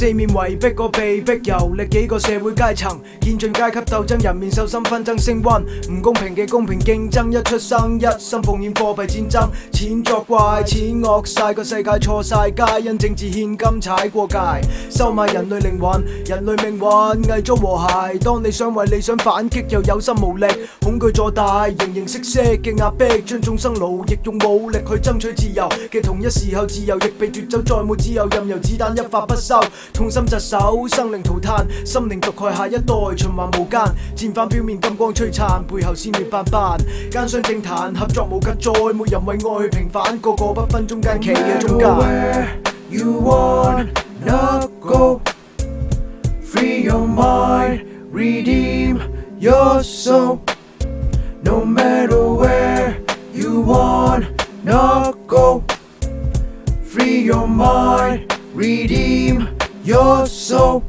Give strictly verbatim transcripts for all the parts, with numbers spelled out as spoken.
四面圍逼個被逼遊歷幾個社會階層，見盡階級鬥爭，人面獸心紛爭升溫，唔公平嘅公平競爭一出生，一心奉獻貨幣戰爭，錢作怪，錢惡晒個世界錯晒街，因政治獻金踩過界，收買人類靈魂，人類命運偽裝和諧。當你想為理想反擊，又有心無力，恐懼坐大，形形色色嘅壓迫，將眾生奴役用武力去爭取自由嘅同一時候，自由亦被奪走，再冇自由，任由子彈一發不收，痛心疾首，生靈塗炭，心靈毒害下一代，循環無間，戰犯表面金光璀璨，背後鮮血斑斑，奸商政壇合作無間，再沒人為愛去平反，個個不分中間，企喺中間。You wanna go, free your mind, redeem your soul. No matter where you wanna go, free your mind, redeem your soul.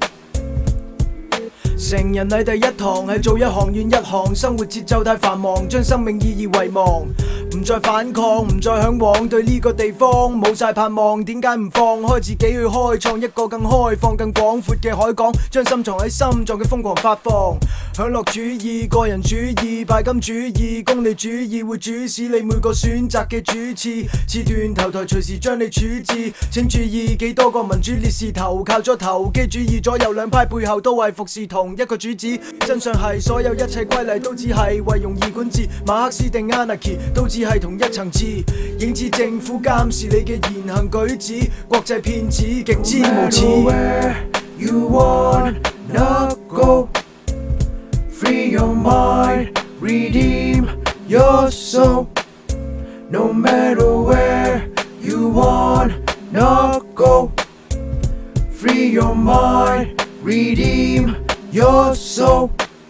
成人禮第一堂係做一行怨一行，生活節奏太繁忙，將生命意義遺忘，唔再反抗，唔再向往，對呢個地方冇晒盼望，點解唔放開自己去開創一個更開放、更廣闊嘅海港，將深藏喺心臟嘅瘋狂發放，享樂主義、個人主義、拜金主義、功利主義會主使你每個選擇嘅主次，切斷頭台隨時將你處置，請注意幾多個民主烈士投靠咗投機主義，左右兩派背後都係服侍同一個主旨，真相係所有一切規例都只係為容易管治，馬克思定 anarchy 都只係同一層次，影子政府監視你嘅言行舉止，國際騙子極之無恥。You wanna go, free your mind, redeem your soul. No matter where you wanna go, free your mind, redeem your soul.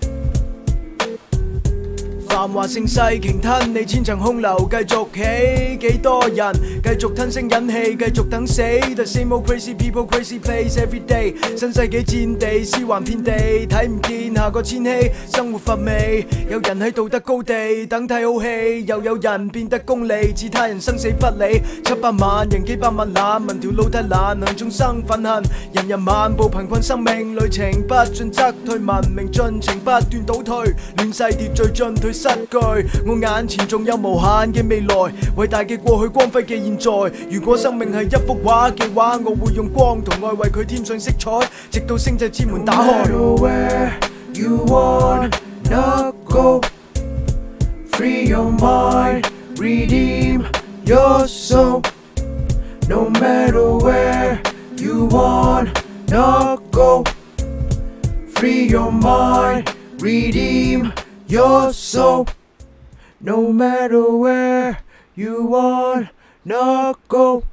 繁華盛世鯨吞你千層空樓，繼續起幾多人，繼續吞聲忍氣，繼續等死。The same old crazy people, crazy place every day。新世紀戰地，屍橫遍地，睇唔見下個千禧，生活乏味。有人喺道德高地等睇好戲，又有人變得功利，置他人生死不理。七百萬人幾百萬難，問條路太難，向眾生憤恨。人人漫步貧困生命旅程，不進則退，文明進程不斷倒退，亂世秩序進退失據，我眼前仲有無限嘅未來，偉大嘅過去，光輝嘅現在。如果生命係一幅畫嘅話，我會用光同愛為佢添上色彩，直到星際之門打開。No matter where you wanna go, free your mind, redeem your soul. No matter where you wanna go, free your mind, redeem your soul. No matter where you wanna go.